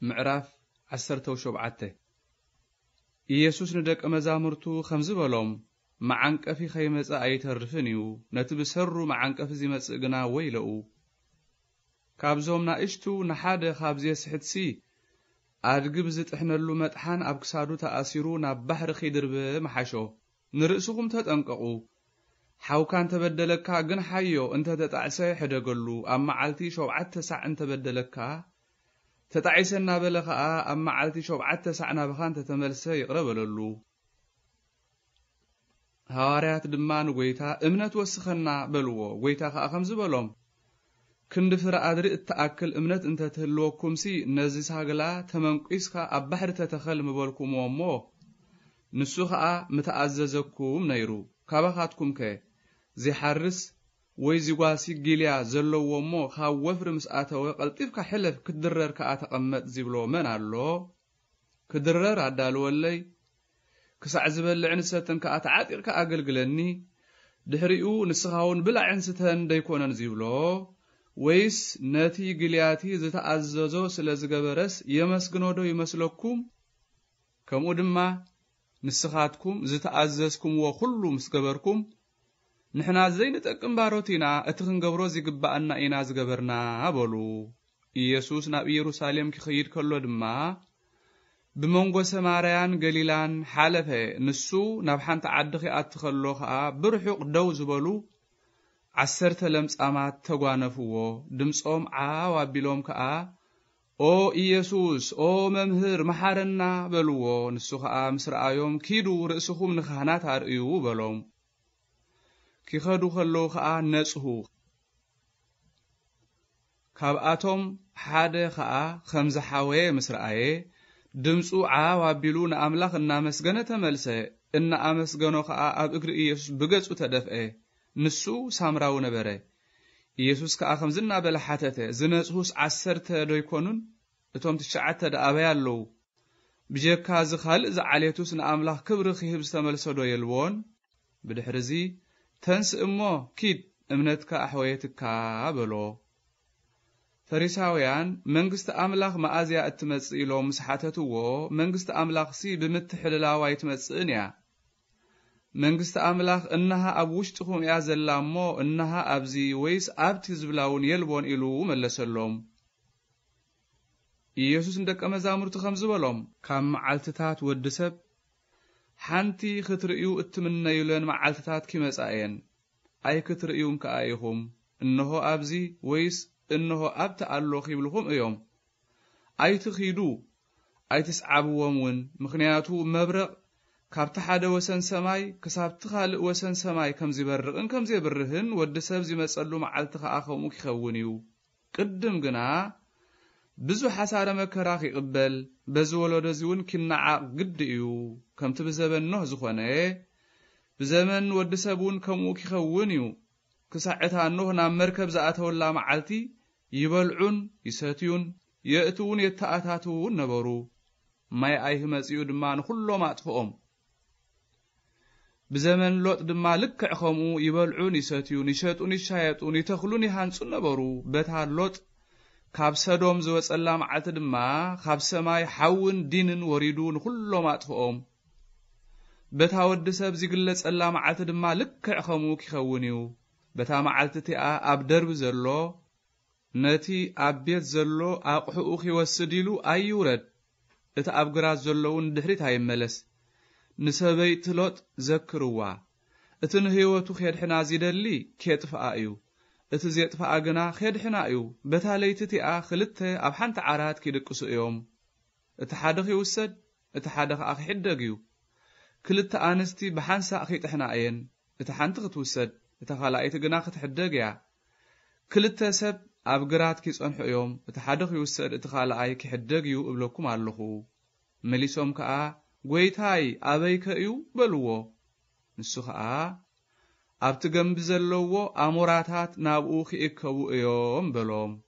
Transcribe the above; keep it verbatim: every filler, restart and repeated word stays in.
معرف عسرته وشبعته ኢየሱስ ንደቀ መዛሙርቱ ከምዝ በሎም ማዓንቀፊ ኸይመጽ ኣይተርፍንዩ ነቲ ብሰሩ ማዓንቀፊ ዝመጽእ ግና ወይለኡ ካብዞም ናእሽቱ ንሓደ ካብዚ ስሕትሲ ኣድግብ ዝጥሕነሉ መጥሓን ኣብ ክሳዱ ተኣሲሩ ናብ ባሕሪ ኺድርበ መሓሾ ንርእስኹም ተጠንቀቁ ሓውካን ተበደለካ ግን ሓዮ እንተ ተጣዕሰ ሕደገሉ ኣብ መዓልቲ ሸውዓተ ሳዕ እንተ በደለካ ተጣዒሰና በለ ከዓ ኣብ መዓልቲ ሸውዓተ ሳዕ ናብኻን ተተመልሰ ይቕረበለሉ ሐዋርያት ድማ ንጎይታ እምነት ወስኸና በልዎ ጎይታ ከዓ ከምዝ በሎም ክንዲ ፍረ ኣድሪ እተኣክል እምነት እንተ ትህልወኩምሲ ነዚ ሳግላ ተመንቂስካ ኣብ ባሕሪ ተተኸል ምበልኩሞ እሞ ንሱ ከዓ ምተኣዘዘኩም ነይሩ ካባኻትኩም ከ ዝሓርስ ወይ ዝጓሲ ጊልያ ዘለዎ እሞ ካብ ወፍሪ ምስኣተወ ቀልጢፍካ ሕለፍ ክድረር ከዓ ተቐመጥ ዝብሎ መን ኣሎ ክድረር ኣዳልወለይ ክሳዕ ዝበልዕን ሰተን ከዓ ተዓጢቕካ ኣገልግለኒ ድሕሪኡ ንስኻውን ብላዕን ስተን ደይኮነን ዝብሎ ወይስ ነቲ ግልያቲ ዝተኣዘዞ ስለ ዝገበረስ የመስግኖዶ ይመስለኩም ከምኡ ድማ ንስኻትኩም ዝተኣዘዝኩምዎ ኩሉ ምስ ገበርኩም ንሕና ዘይንጠቅም ባሮቲና እቲ ክንገብሮ ዝግባአና ኢና ዝገበርና በሉ ኢየሱስ ናብ ኢየሩሳሌም ክኸይድ ከሎ ድማ ብመንጎ ሰማርያን ገሊላን ሓለፈ ንሱ ናብ ሓንቲ ዓዲ ኺኣቱ ከሎ ከዓ ብርሑቕ ደው ዝበሉ ዓሰርተ ለምጻማት ተጓነፍዎ ድምጾም ዓው ኣቢሎም ከዓ ኦ ኢየሱስ ኦ መምህር መሓረና በልዎ ንሱ ከዓ ምስ ረኣዮም ኪዱ ርእስኹም ንካህናት ኣርእዩ በሎም ኪኸዱ ከለዉ ከዓ ነጽሁ ካብኣቶም ሓደ ከዓ ከምዝሓወየ ምስ ረኣየ ድምፁ ዓው ኣቢሉ ንኣምላኽ እናመስገነ ተመልሰ እናኣመስገኖ ከዓ ኣብ እግሪ ኢየሱስ ብገጹ ተደፍአ ንሱ ሳምራዊ ነበረ ኢየሱስ ከዓ ከምዝ እናበለ ሓተተ ዝነጽሁስ ዓሰርተ ዶ ይኮኑን እቶም ትሽዓተ ደኣበይ ኣለዉ ብጀካ ዝኻልእ ዝዓሌቱስ ንኣምላኽ ክብሪ ኺህብ ዝተመልሰ ዶ የልዎን ብድሕሪዚ ተንስ እሞ ኪድ እምነትካ ኣሕወየትካ በሎ ፈሪሳውያን መንግስቲ ኣምላኽ መኣዝያ እትመጽእ ኢሎም ምስ ሓተትዎ መንግስቲ ኣምላኽሲ ብምትሕልላዋ ኣይትመጽእን እያ መንግስቲ ኣምላኽ እናሃ ኣብ ውሽጥኹም እያ ዘላ እሞ እናሃ ኣብዚ ወይስ ኣብቲ ዝብላውን የልቦን ኢሉ መለሰሎም ኢየሱስ ንደቀ መዛሙርቱ ከምዝ በሎም ካብ መዓልትታት ወዲ ሰብ ሓንቲ ክትርእዩ እትምነዩለን መዓልትታት ኪመጻእየን ኣይ ክትርእዩን ከዓ ኢኹም እነሆ ኣብዚ ወይስ እነሆ ኣብቲ ኣሎ ኺብልኹም እዮም ኣይትኺዱ ኣይትስዓብዎምን ምኽንያቱ መብረቕ ካብቲ ሓደ ወሰን ሰማይ ክሳብቲ ካልእ ወሰን ሰማይ ከም ዝበርቕን ከም ዘይብርህን ወዲ ሰብ ዝመጸሉ መዓልቲ ከዓ ከምኡ ክኸውን እዩ ቅድም ግና ብዙሕ ሓሳረ መከራ ኺቕበል በዚ ወለዶ እዚ እውን ኪነዓቕ ግዲ እዩ ከምቲ ብዘበን ኖህ ዝኾነ ብዘመን ወዲ ሰብ እውን ከምኡ ኪኸውን እዩ ክሳዕ ዕታ ኖህ ናብ መርከብ ዝኣተወላ መዓልቲ ይበልዑን ይሰትዩን የእትውን የተኣታትውን ነበሩ ማይ ኣይህመጽኡ ድማ ንኹሎም ኣጥፍኦም ብዘመን ሎጥ ድማ ልክዕ ከምኡ ይበልዑን ይሰትዩን ይሸጡን ይሻየጡን ይተኽሉን ይሃንጹን ነበሩ በታ ሎጥ ካብ ሰዶም ዝወጸላ መዓልቲ ድማ ካብ ሰማይ ሓውን ዲንን ወሪዱ ንኹሎም ኣጥፍኦም በታ ወዲ ሰብ ዝግለጸላ መዓልቲ ድማ ልክዕ ከምኡ ኪኸውን እዩ በታ መዓልቲ እቲኣ ኣብ ደርቢ ዘሎ ነቲ ኣብ ቤት ዘሎ ኣቑሑኡ ኺወስድ ኢሉ ኣይውረድ እቲ ኣብ ግራት ዘለውን ድሕሪት ኣይመለስ ንሰበይቲ ሎጥ ዘክርዋ እቲ ንህይወቱ ኼድሕና ዝደሊ ኬጥፍኣ እዩ እቲ ዘጥፍኣ ግና ኼድሕና እዩ በታ ለይቲ እቲኣ ክልተ ኣብ ሓንቲ ዓራት ኪድቅሱ እዮም እቲ ሓደ ኺውሰድ እቲ ሓደ ከዓ ኺሕደግ እዩ ክልተ ኣንስቲ ብሓንሳእ ኺጥሕና እየን እቲ ሓንቲ ክትውሰድ እቲ ካልኣይቲ ግና ክትሕደግ እያ ክልተ ሰብ ኣብ ግራት ኪጸንሑ እዮም እቲ ሓደ ኺውሰድ እቲ ካልኣይ ኪሕደግ እዩ እብለኩም ኣለኹ መሊሶም ከዓ ጐይታይ ኣበይከ እዩ በልዎ ንሱ ከዓ ኣብቲ ገንቢ ዘለዎ ኣሞራታት ናብኡ ኺእከቡ እዮም በሎም